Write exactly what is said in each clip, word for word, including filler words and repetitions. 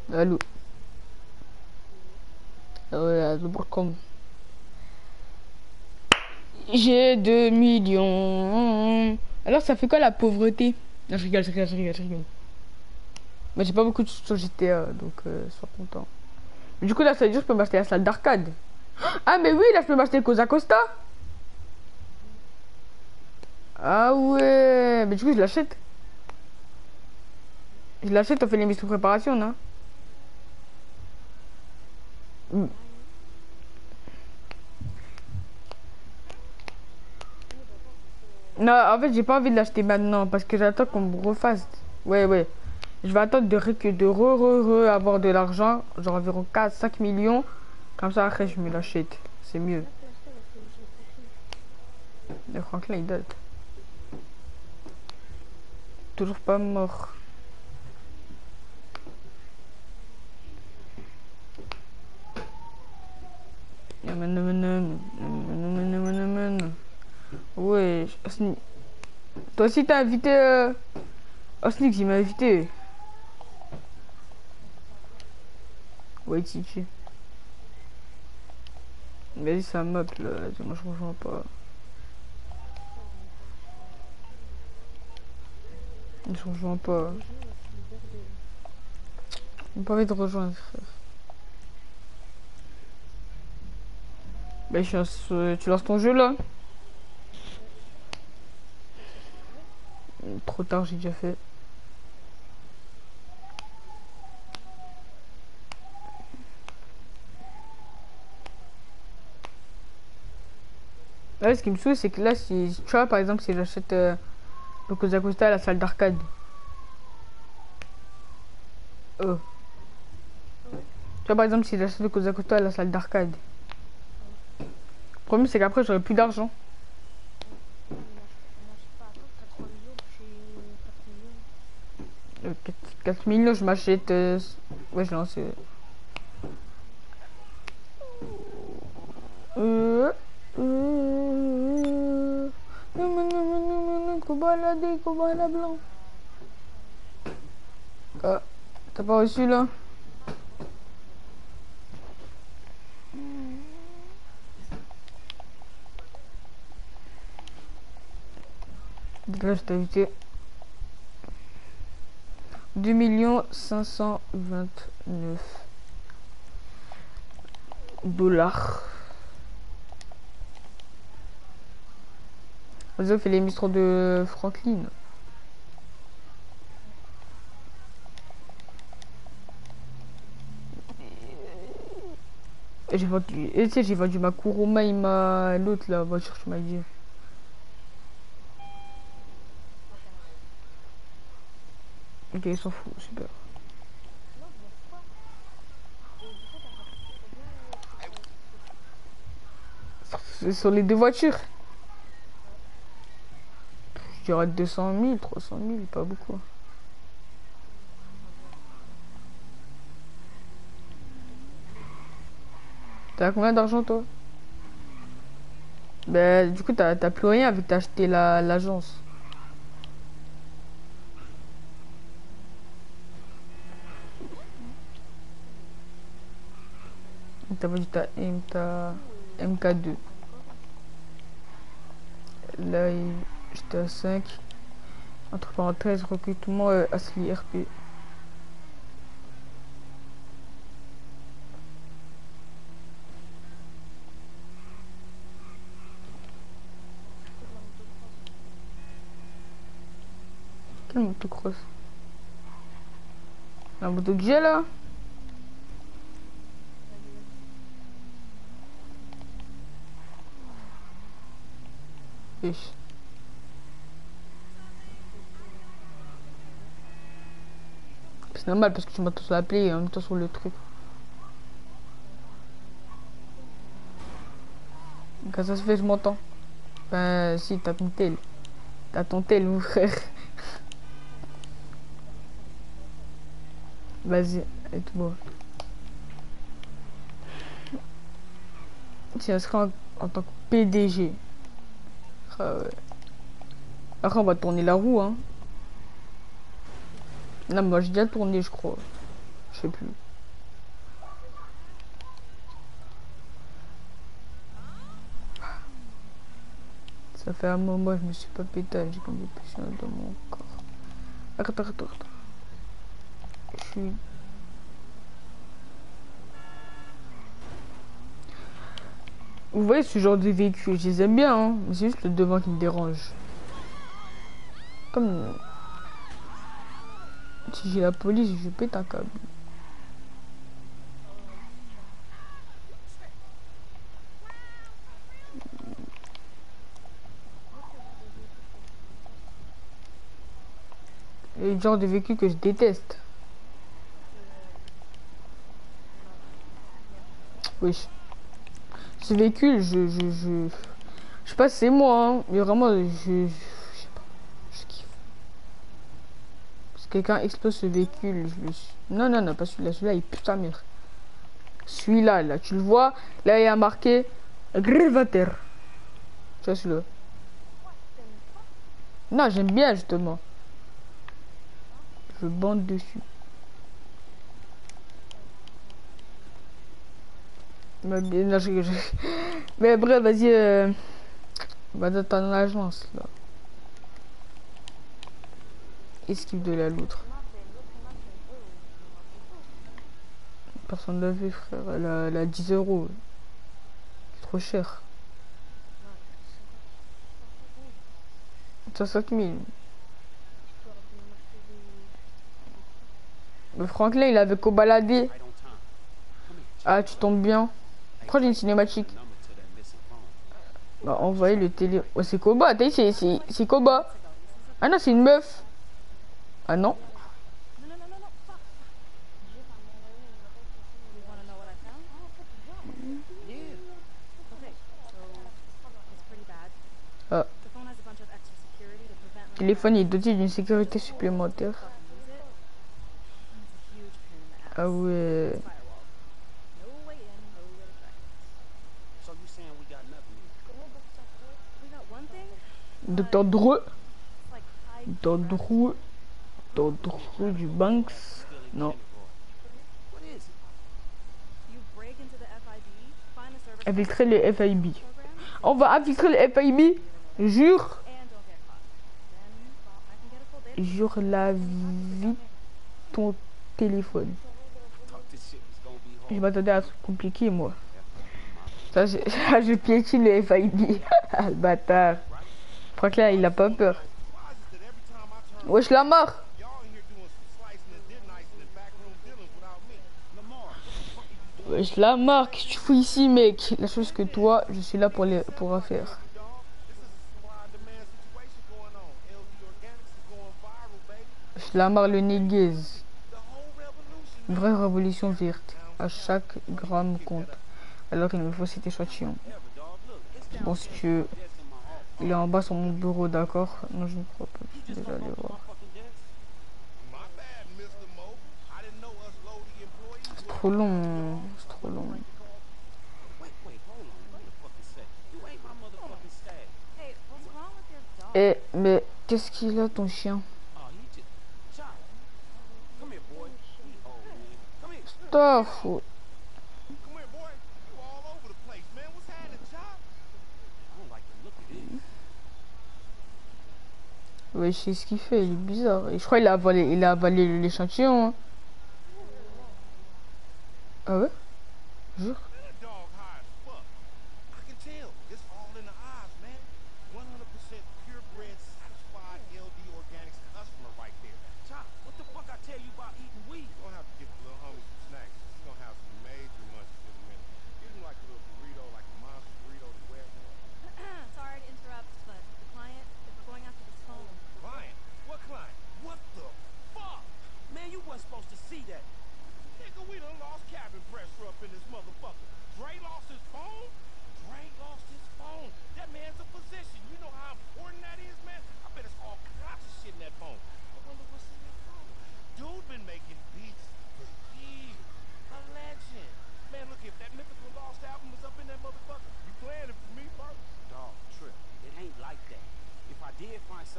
Allô. Ah ouais, à comme. J'ai deux millions. Alors ça fait quoi la pauvreté? Non, je rigole, je rigole, je rigole, je rigole. Mais j'ai pas beaucoup de sous sur G T A, donc euh, sois content. Mais du coup là, ça veut dire que je peux m'acheter la salle d'arcade. Ah mais oui, là je peux m'acheter le Cosa Costa. Ah ouais, mais du coup je l'achète. Je l'achète, on fait les mises sous préparation, non? Mm. Non, en fait j'ai pas envie de l'acheter maintenant parce que j'attends qu'on me refasse. Ouais, ouais. Je vais attendre de, récu- de re, re, re avoir de l'argent, genre environ quatre cinq millions. Comme ça, après, je me l'achète. C'est mieux. Le Franklin, il date. Toujours pas mort. Ouais, Osni- toi aussi t'as invité euh... Osnik, il m'a invité. Ouais, Titi. Vas-y, ça map là. Moi, je rejoins pas. Je rejoins pas. J'ai pas envie de rejoindre, frère. Bah, je suis en- tu lances ton jeu là? Trop tard, j'ai déjà fait. Ouais, ce qui me saoule, c'est que là, si tu vois, par exemple, si j'achète euh, le Cosa Costa à la salle d'arcade. Oh. Tu vois, par exemple, si j'achète le Cosa Costa à la salle d'arcade. Le problème, c'est qu'après, j'aurai plus d'argent. Euh, quatre millions, je m'achète. Euh... Ouais, je lance. Euh... Euh... Euh... Balader, balader blanc. Ah, t'as pas reçu là? Là, je t'ai invité. deux millions cinq cent vingt-neuf dollars. Vas-y, on fait l'émission de Franklin. Et j'ai vendu. Et tu sais, j'ai vendu ma Kuruma et ma. L'autre là, voiture, tu m'as dit. Ok, il s'en fout, super. C'est sur les deux voitures. Je dirais deux cent mille, trois cent mille, pas beaucoup. T'as combien d'argent toi? Ben, du coup, t'as plus rien avec t'as acheté la l'agence. T'as vendu ta, M- ta M K deux. Là, j'étais à cinq. Entre parenthèses, recrutement euh, Asli R P. Quelle motocross? La moto que j'ai là? Wesh. C'est normal parce que tu m'entends sur la play et en même temps sur le truc. Quand ça se fait, je m'entends. Ben, si, t'as ton tel. T'as ton tel, mon frère. Vas-y, et tout bon. Tu inscrit en, en tant que P D G. Ah ouais. Après, on va tourner la roue, hein. Non, moi j'ai déjà tourné, je crois. Je sais plus. Ça fait un moment, je me suis pas pété, j'ai comme des pressions dans mon corps. Arrête, arrête, arrête. Je suis... Vous voyez ce genre de véhicule, je les aime bien, hein. Mais c'est juste le devant qui me dérange. Comme... Si j'ai la police, je pète un câble. Et le genre de véhicule que je déteste. Oui. Ce véhicule, je... Je, je... je sais pas si c'est moi, hein. Mais vraiment, je... Je, je sais pas. Je kiffe. Si quelqu'un explose ce véhicule, je le... Non, non, non, pas celui-là. Celui-là, il pue sa mère. Celui-là, là, tu le vois. Là, il y a marqué... Grévater. Tu vois celui-là. Non, j'aime bien, justement. Je bande dessus. Mais, non, je, je... Mais bref, vas-y. Euh... Va dans ton agence, là. Esquive de la loutre. Personne l'a vu, frère. Elle a, elle a dix euros. C'est trop cher. soixante mille. Mais Franklin, il avait qu'au balader. Ah, tu tombes bien. Pourquoi j'ai une cinématique? Bah, envoyer le télé. Oh, c'est Koba. T'as dit, c'est Koba. Ah non, c'est une meuf. Ah non. Ah. Le téléphone est doté d'une sécurité supplémentaire. Ah ouais. Docteur Dreux. Docteur Dreux. Docteur Dreux du Banks. Non. Infiltrer le F I B. On va infiltrer le F I B. Jure. Jure la vie ton téléphone. Je m'attendais à un truc compliqué, moi. Ça, je, je piétine le F I B. Le bâtard. Je crois que là, il a pas peur. Wesh, la mort. Wesh, la mort. Qu'est-ce que tu fous ici, mec? La chose que toi, je suis là pour, les, pour faire. Wesh, la mort, le néguez. Une vraie révolution verte. À chaque gramme compte. Alors il me faut cet échantillon. Bon, si tu veux. Il est en bas sur mon bureau, d'accord? Non, je ne crois pas. Je suis déjà allé voir. C'est trop long. C'est trop long. Eh, mais qu'est-ce qu'il a, ton chien? Stop. Ouais, je sais ce qu'il fait, il est bizarre. Et je crois qu'il a avalé, il a avalé l'échantillon. Hein. Ah ouais? Jure.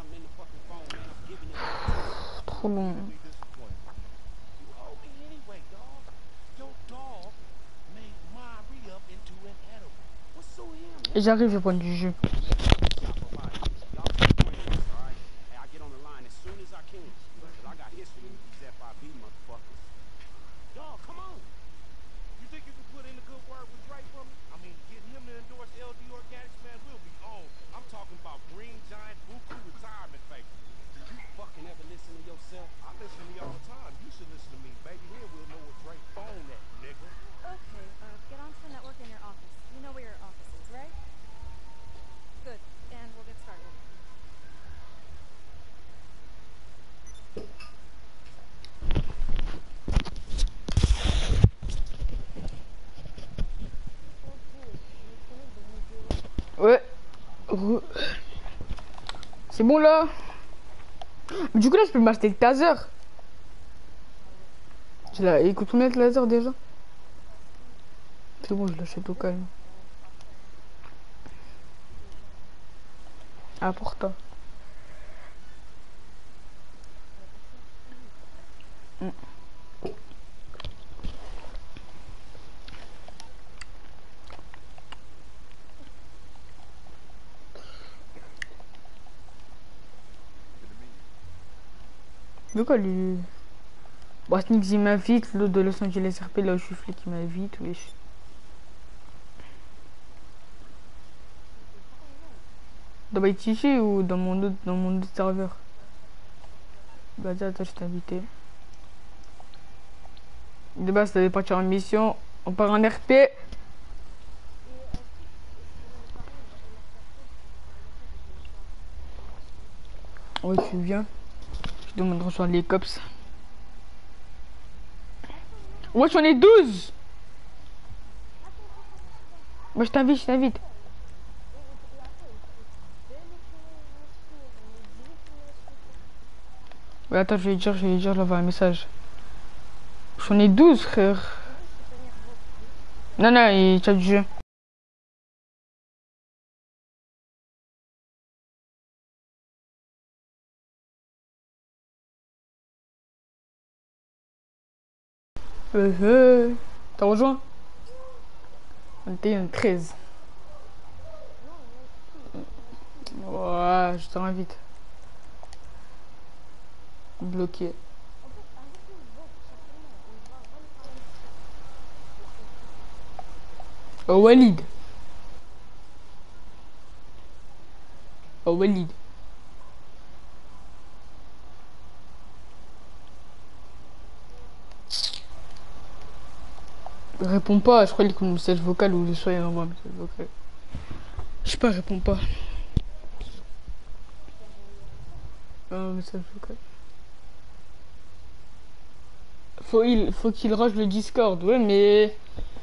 Trop long. J'arrive, je vais prendre du jus. Ouais. C'est bon là. Mais du coup là je peux m'acheter le taser. Je la... Il coûte combien le laser déjà? C'est bon, je l'achète au calme. Important. Mm. De quoi lui? Bon, Snicks il m'invite, l'autre de Los Angeles R P, là où je suis flic il m'invite, oui. Dans my T G ou dans mon autre, dans mon autre serveur? Bah attends, je t'ai invité. De base, ça devait partir en mission. On part en R P. Ouais, tu viens. Je demande de rejoindre les cops. Ouais, j'en ai douze. Moi, je t'invite, je t'invite. Ouais, attends, je vais lui dire, je vais lui dire, je lui envoie un message. J'en ai douze, frère. Non, non, il chat du jeu. Euh, euh. T'as rejoint? On était une treize. Ouais, je te invite. Bloqué. Oh, Walid. Oh, Walid. Réponds pas, je crois qu'il écoute le message vocal ou soit il envoie un message vocal. Je sais pas, réponds pas. Un message vocal. Faut il faut qu'il range le Discord, ouais mais